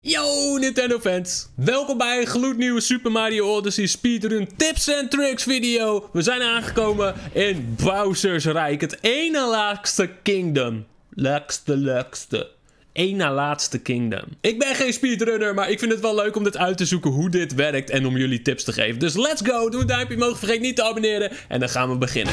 Yo Nintendo fans, welkom bij een gloednieuwe Super Mario Odyssey speedrun tips en tricks video. We zijn aangekomen in Bowser's Rijk, het ene laatste kingdom. Laatste. Eén na laatste kingdom. Ik ben geen speedrunner, maar ik vind het wel leuk om dit uit te zoeken hoe dit werkt en om jullie tips te geven. Dus let's go, doe een duimpje omhoog, vergeet niet te abonneren en dan gaan we beginnen.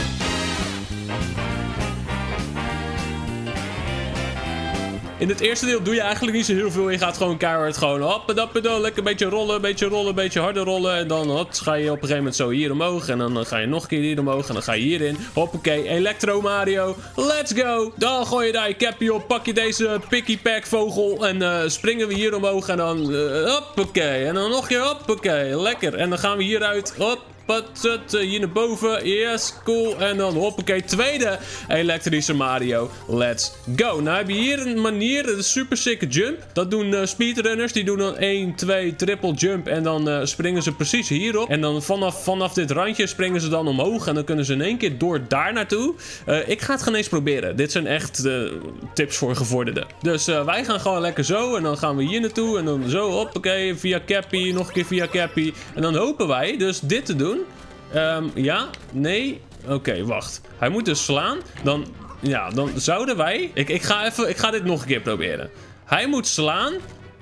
In het eerste deel doe je eigenlijk niet zo heel veel. Je gaat gewoon keihard lekker een beetje rollen, een beetje harder rollen. En dan ga je op een gegeven moment zo hier omhoog. En dan ga je nog een keer hier omhoog. En dan ga je hierin. Hoppakee, Electro Mario. Let's go. Dan gooi je daar je capje op. Pak je deze Picky Pack vogel. En springen we hier omhoog. En dan hoppakee. En dan nog een keer hoppakee. Lekker. En dan gaan we hieruit. Hop. Hier naar boven. Yes, cool. En dan hoppakee, tweede elektrische Mario. Let's go. Nou heb je hier een manier, de super sick jump. Dat doen speedrunners. Die doen dan 1, 2, triple jump. En dan springen ze precies hierop. En dan vanaf dit randje springen ze dan omhoog. En dan kunnen ze in één keer door daar naartoe. Ik ga het geen eens proberen. Dit zijn echt tips voor gevorderden. Dus wij gaan gewoon lekker zo. En dan gaan we hier naartoe. En dan zo, hoppakee, via Cappy. Nog een keer via Cappy. En dan hopen wij dus dit te doen. Ja, nee. Oké, wacht. Hij moet dus slaan. Dan zouden wij... Ik ga dit nog een keer proberen. Hij moet slaan.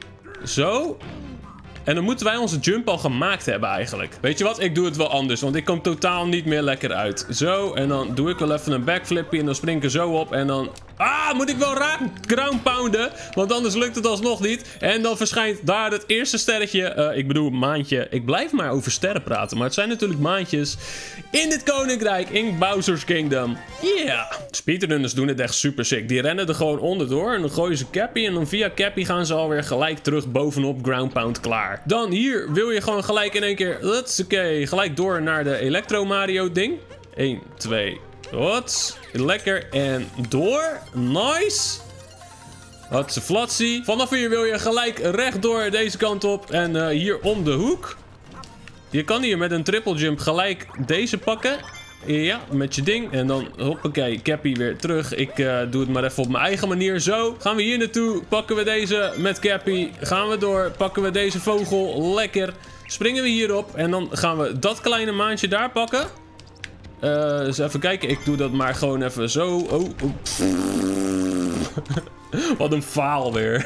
Zo. En dan moeten wij onze jump al gemaakt hebben eigenlijk. Weet je wat? Ik doe het wel anders. Want ik kom totaal niet meer lekker uit. Zo. En dan doe ik wel even een backflipje. En dan spring ik er zo op. En dan... moet ik wel raak ground pounden. Want anders lukt het alsnog niet. En dan verschijnt daar het eerste sterretje. Ik bedoel maantje. Ik blijf maar over sterren praten. Maar het zijn natuurlijk maantjes. In dit koninkrijk. In Bowser's Kingdom. Yeah. Speedrunners doen het echt super sick. Die rennen er gewoon onderdoor. En dan gooien ze Cappy. En dan via Cappy gaan ze alweer gelijk terug bovenop ground pound klaar. Dan hier wil je gewoon gelijk in één keer. Oké. Gelijk door naar de Electro Mario ding. 1, 2... Wat? Lekker. En door. Nice. Wat een flatsie. Vanaf hier wil je gelijk rechtdoor deze kant op. En hier om de hoek. Je kan hier met een triple jump gelijk deze pakken. Ja, met je ding. En dan hoppakee, Cappy weer terug. Ik doe het maar even op mijn eigen manier. Zo, gaan we hier naartoe. Pakken we deze met Cappy. Gaan we door. Pakken we deze vogel. Lekker. Springen we hierop. En dan gaan we dat kleine maantje daar pakken. Dus even kijken. Ik doe dat maar gewoon even zo. Oh. Wat een faal weer.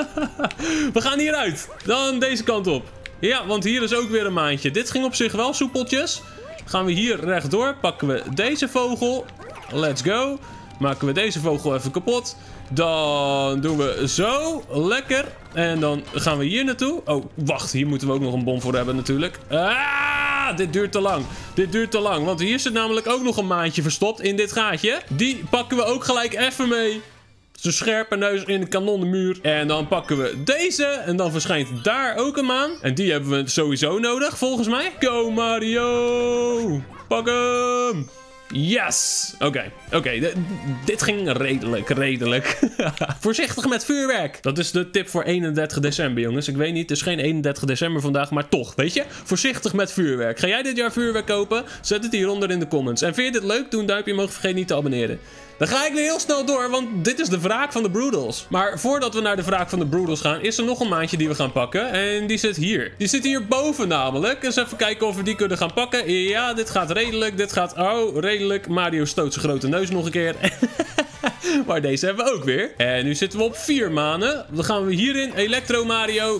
We gaan hieruit. Dan deze kant op. Ja, want hier is ook weer een maandje. Dit ging op zich wel soepeltjes. Gaan we hier rechtdoor. Pakken we deze vogel. Let's go. Maken we deze vogel even kapot. Dan doen we zo. Lekker. En dan gaan we hier naartoe. Oh, wacht. Hier moeten we ook nog een bom voor hebben natuurlijk. Dit duurt te lang. Dit duurt te lang. Want hier zit namelijk ook nog een maantje verstopt in dit gaatje. Die pakken we ook gelijk even mee. Zijn scherpe neus in de kanonnenmuur. En dan pakken we deze. En dan verschijnt daar ook een maan. En die hebben we sowieso nodig, volgens mij. Go Mario! Pak hem! Yes! Oké. Dit ging redelijk. Voorzichtig met vuurwerk. Dat is de tip voor 31 december, jongens. Ik weet niet, het is geen 31 december vandaag, maar toch, weet je? Voorzichtig met vuurwerk. Ga jij dit jaar vuurwerk kopen? Zet het hieronder in de comments. En vind je dit leuk? Doe een duimpje omhoog, vergeet niet te abonneren. Dan ga ik weer heel snel door, want dit is de wraak van de Broodals. Maar voordat we naar de wraak van de Broodals gaan, is er nog een maandje die we gaan pakken. En die zit hier. Die zit hierboven namelijk. Dus even kijken of we die kunnen gaan pakken. Ja, dit gaat redelijk. Dit gaat, redelijk. Mario stoot zijn grote neus nog een keer. Maar deze hebben we ook weer. En nu zitten we op 4 manen. Dan gaan we hierin. Electro Mario.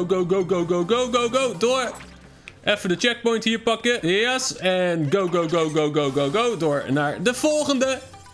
Go. Door. Even de checkpoint hier pakken. Yes. En go. Door naar de volgende.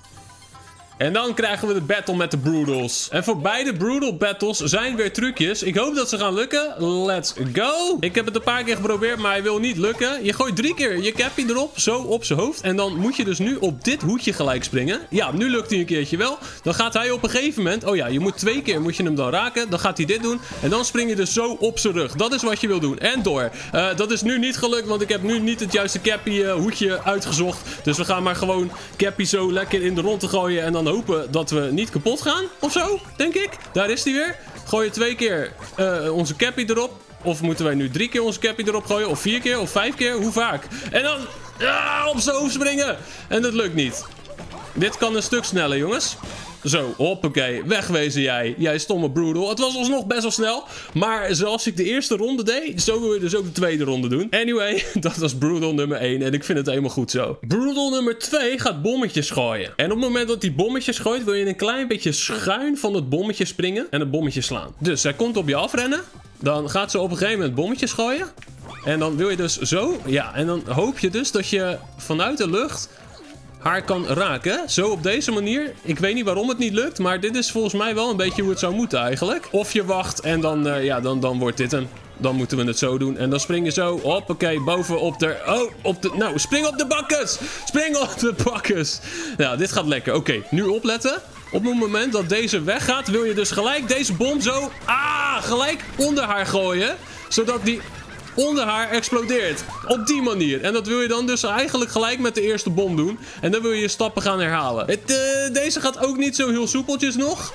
En dan krijgen we de battle met de Broodals. En voor beide Broodal battles zijn weer trucjes. Ik hoop dat ze gaan lukken. Let's go. Ik heb het een paar keer geprobeerd, maar hij wil niet lukken. Je gooit 3 keer je Cappy erop, zo op zijn hoofd. En dan moet je dus nu op dit hoedje gelijk springen. Ja, nu lukt hij een keertje wel. Dan gaat hij op een gegeven moment... Oh ja, je moet 2 keer moet je hem dan raken. Dan gaat hij dit doen. En dan spring je dus zo op zijn rug. Dat is wat je wil doen. En door. Dat is nu niet gelukt, want ik heb nu niet het juiste Cappy hoedje uitgezocht. Dus we gaan maar gewoon Cappy zo lekker in de ronde gooien. En dan hopen dat we niet kapot gaan. Of zo, denk ik. Daar is hij weer. Gooi je 2 keer onze Cappy erop. Of moeten wij nu 3 keer onze Cappy erop gooien? Of 4 keer? Of 5 keer? Hoe vaak? En dan op zijn hoofd springen. En dat lukt niet. Dit kan een stuk sneller, jongens. Zo, hoppakee. Wegwezen jij. Jij stomme Broodal. Het was alsnog best wel snel. Maar zoals ik de eerste ronde deed, zo wil je dus ook de tweede ronde doen. Anyway, dat was Broodal nummer 1. En ik vind het helemaal goed zo. Broodal nummer 2 gaat bommetjes gooien. En op het moment dat hij bommetjes gooit, wil je een klein beetje schuin van het bommetje springen en het bommetje slaan. Dus zij komt op je afrennen. Dan gaat ze op een gegeven moment bommetjes gooien. En dan wil je dus zo. Ja, en dan hoop je dus dat je vanuit de lucht haar kan raken. Zo op deze manier. Ik weet niet waarom het niet lukt. Maar dit is volgens mij wel een beetje hoe het zou moeten eigenlijk. Of je wacht en dan, dan wordt dit hem. Dan moeten we het zo doen. En dan spring je zo. Hoppakee, bovenop de... Oh, op de... Nou, spring op de bakkes! Spring op de bakkes! Nou, dit gaat lekker. Oké, nu opletten. Op het moment dat deze weggaat, wil je dus gelijk deze bom zo... gelijk onder haar gooien. Zodat die onder haar explodeert. Op die manier. En dat wil je dan dus eigenlijk gelijk met de eerste bom doen. En dan wil je je stappen gaan herhalen. Deze gaat ook niet zo heel soepeltjes nog.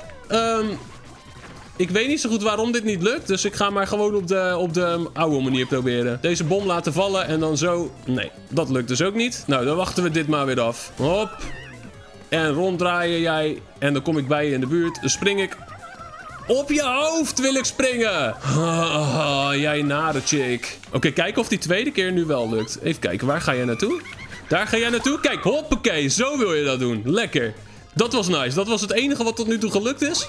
Ik weet niet zo goed waarom dit niet lukt. Dus ik ga maar gewoon op de oude manier proberen. Deze bom laten vallen en dan zo... Nee, dat lukt dus ook niet. Nou, dan wachten we dit maar weer af. Hop. En ronddraaien jij. En dan kom ik bij je in de buurt. Dan spring ik... Op je hoofd wil ik springen. Jij nare chick. Oké, kijken of die tweede keer nu wel lukt. Even kijken, waar ga jij naartoe? Daar ga jij naartoe. Kijk, hoppakee. Zo wil je dat doen. Lekker. Dat was nice. Dat was het enige wat tot nu toe gelukt is.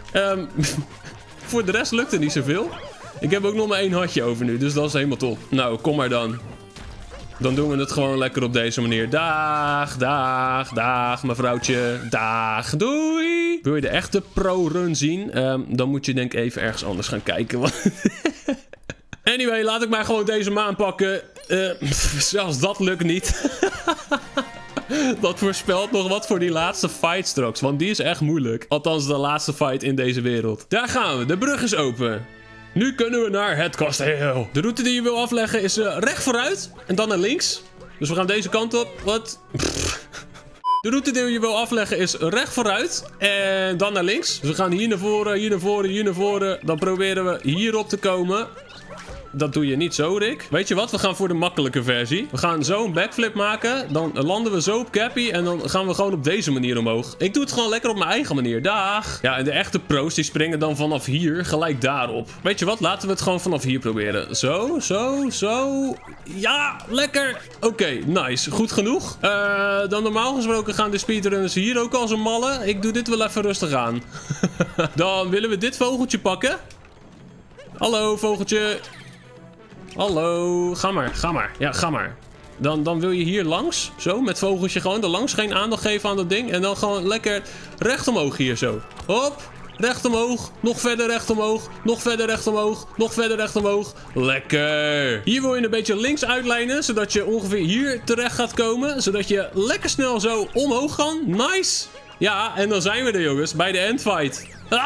Voor de rest lukt er niet zoveel. Ik heb ook nog maar 1 hartje over nu. Dus dat is helemaal top. Nou, kom maar dan. Dan doen we het gewoon lekker op deze manier. Dag, dag, dag, mevrouwtje. Dag, doei. Wil je de echte pro-run zien? Dan moet je denk ik even ergens anders gaan kijken. Anyway, laat ik maar gewoon deze maan pakken. Zelfs dat lukt niet. Dat voorspelt nog wat voor die laatste fight straks. Want die is echt moeilijk. Althans, de laatste fight in deze wereld. Daar gaan we. De brug is open. Nu kunnen we naar het kasteel. De route die je wil afleggen is recht vooruit. En dan naar links. Dus we gaan deze kant op. Wat? De route die je wil afleggen is recht vooruit. En dan naar links. Dus we gaan hier naar voren, hier naar voren, hier naar voren. Dan proberen we hierop te komen. Dat doe je niet zo, Rick. Weet je wat? We gaan voor de makkelijke versie. We gaan zo een backflip maken. Dan landen we zo op Cappy. En dan gaan we gewoon op deze manier omhoog. Ik doe het gewoon lekker op mijn eigen manier. Dag. Ja, en de echte pro's die springen dan vanaf hier gelijk daarop. Weet je wat? Laten we het gewoon vanaf hier proberen. Zo, zo, zo. Ja, lekker. Oké, nice. Goed genoeg. Dan normaal gesproken gaan de speedrunners hier ook als een malle. Ik doe dit wel even rustig aan. Dan willen we dit vogeltje pakken. Hallo, vogeltje. Hallo, ga maar, ga maar. Ja, ga maar. Dan wil je hier langs. Zo, met vogeltje gewoon er langs. Geen aandacht geven aan dat ding. En dan gewoon lekker recht omhoog hier zo. Hop, recht omhoog. Nog verder recht omhoog. Nog verder recht omhoog. Nog verder recht omhoog. Lekker. Hier wil je een beetje links uitlijnen. Zodat je ongeveer hier terecht gaat komen. Zodat je lekker snel zo omhoog kan. Nice. Ja, en dan zijn we er, jongens. Bij de endfight.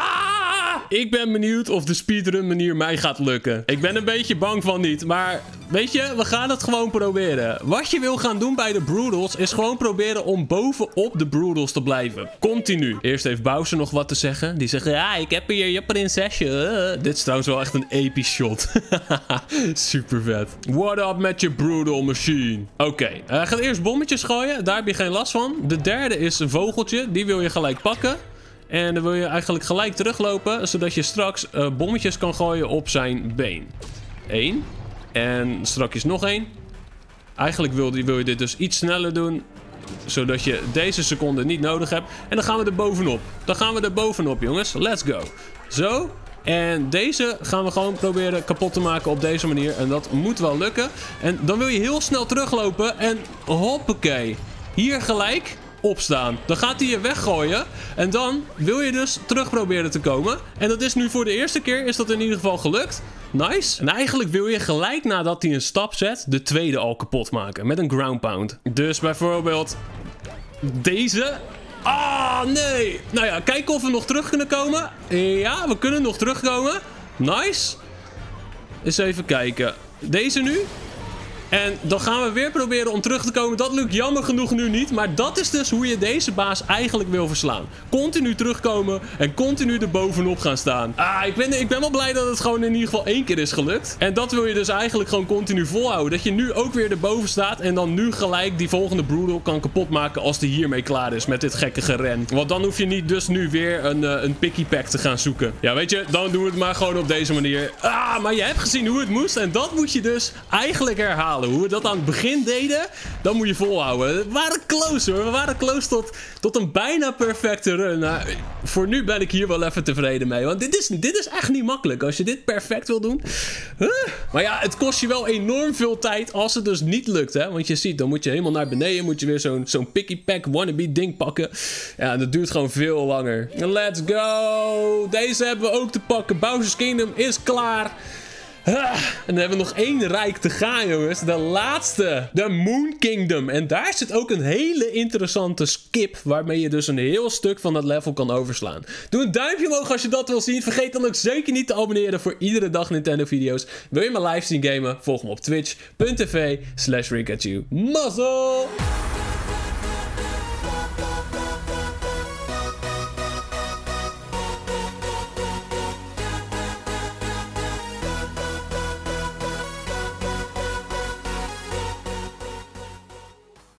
Ik ben benieuwd of de speedrun manier mij gaat lukken. Ik ben een beetje bang van niet. Maar weet je, we gaan het gewoon proberen. Wat je wil gaan doen bij de Broodals is gewoon proberen om bovenop de Broodals te blijven. Continu. Eerst heeft Bowser nog wat te zeggen. Die zegt, ja, ik heb hier je prinsesje. Dit is trouwens wel echt een episch shot. Super vet. What up met je Broodal machine? Oké, gaat eerst bommetjes gooien. Daar heb je geen last van. De derde is een vogeltje. Die wil je gelijk pakken. En dan wil je eigenlijk gelijk teruglopen, zodat je straks bommetjes kan gooien op zijn been. 1. En strakjes nog 1. Eigenlijk wil je dit dus iets sneller doen, zodat je deze seconde niet nodig hebt. En dan gaan we er bovenop. Dan gaan we er bovenop, jongens. Let's go. Zo. En deze gaan we gewoon proberen kapot te maken op deze manier. En dat moet wel lukken. En dan wil je heel snel teruglopen en hoppakee. Hier gelijk opstaan. Dan gaat hij je weggooien. En dan wil je dus terug proberen te komen. En dat is nu voor de eerste keer is dat in ieder geval gelukt. Nice. En eigenlijk wil je gelijk nadat hij een stap zet, de tweede al kapot maken. Met een ground pound. Dus bijvoorbeeld deze. Ah, nee. Nou ja, kijken of we nog terug kunnen komen. Ja, we kunnen nog terugkomen. Nice. Eens even kijken. Deze nu. En dan gaan we weer proberen om terug te komen. Dat lukt jammer genoeg nu niet. Maar dat is dus hoe je deze baas eigenlijk wil verslaan. Continu terugkomen en continu er bovenop gaan staan. Ik ben wel blij dat het gewoon in ieder geval 1 keer is gelukt. En dat wil je dus eigenlijk gewoon continu volhouden. Dat je nu ook weer erboven staat en dan nu gelijk die volgende Broodal kan kapotmaken als die hiermee klaar is met dit gekke geren. Want dan hoef je niet dus nu weer een picky pack te gaan zoeken. Ja, weet je, dan doen we het maar gewoon op deze manier. Maar je hebt gezien hoe het moest en dat moet je dus eigenlijk herhalen. Hoe we dat aan het begin deden, dan moet je volhouden. We waren close hoor. We waren close tot een bijna perfecte run. Nou, voor nu ben ik hier wel even tevreden mee. Want dit is echt niet makkelijk als je dit perfect wil doen. Maar ja, het kost je wel enorm veel tijd als het dus niet lukt. Hè? Want je ziet, dan moet je helemaal naar beneden. Moet je weer zo'n picky pack wannabe ding pakken. Ja, dat duurt gewoon veel langer. Let's go. Deze hebben we ook te pakken. Bowser's Kingdom is klaar. En dan hebben we nog 1 rijk te gaan, jongens. De laatste. De Moon Kingdom. En daar zit ook een hele interessante skip. Waarmee je dus een heel stuk van het level kan overslaan. Doe een duimpje omhoog als je dat wil zien. Vergeet dan ook zeker niet te abonneren voor iedere dag Nintendo video's. Wil je me live zien gamen? Volg me op twitch.tv/Rikatu. Mazzel!